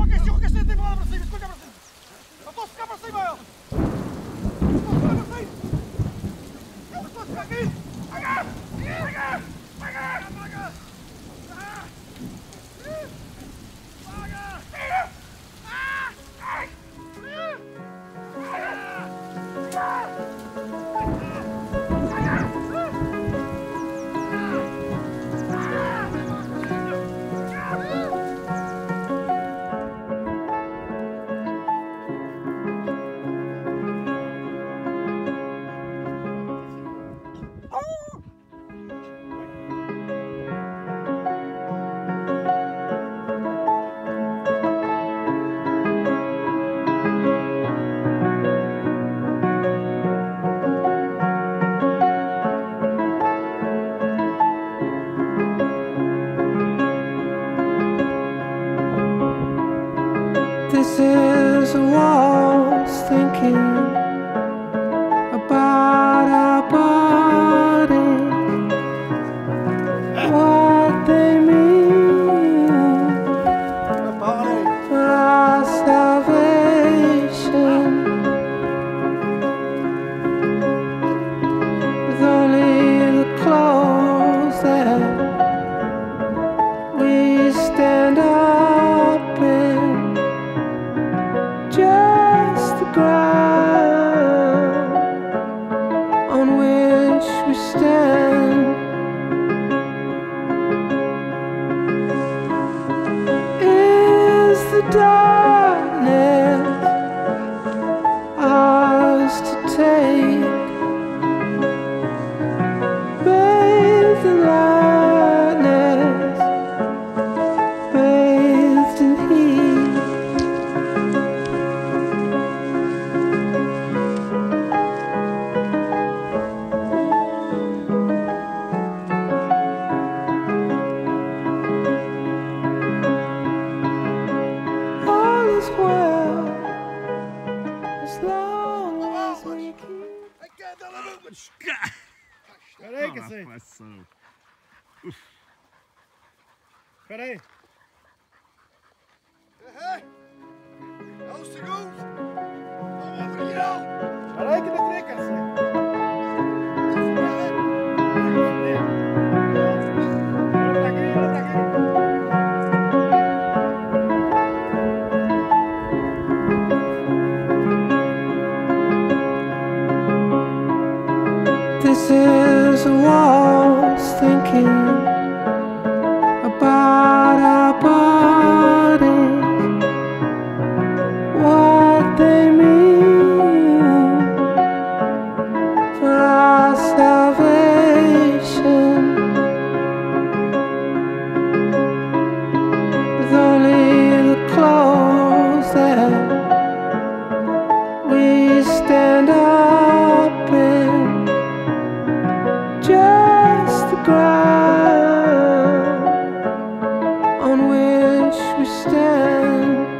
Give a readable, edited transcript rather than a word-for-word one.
This is a waltz thinking about our bodies, what they mean for our salvation. With only the clothes that we stand up in, just the ground on which we stand. Is the darkness ours to take? Bathed in lightness, bathed in heat. Well, as long as we keep. Peraí, cacete. Peraí. É um segundo. Vamos brilhar. Peraí que não tem, cacete. This is a waltz thinking about our bodies, what they mean for our salvation. With only the clothes that we stand up in, just the ground on which we stand.